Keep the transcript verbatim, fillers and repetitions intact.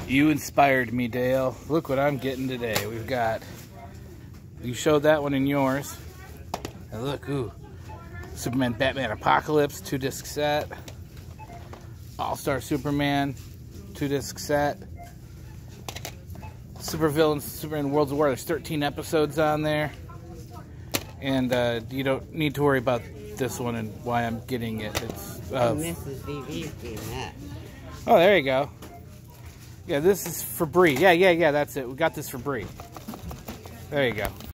You inspired me, Dale. Look what I'm getting today. We've got, you showed that one in yours. And look, ooh, Superman, Batman, Apocalypse, two disc set. All-Star Superman, two disc set. Supervillains, Superman Worlds of War. There's thirteen episodes on there. And uh, you don't need to worry about this one and why I'm getting it. It's uh, Missus V V's getting that. Oh, there you go. Yeah, this is for Bree. Yeah, yeah, yeah, that's it. We got this for Bree. There you go.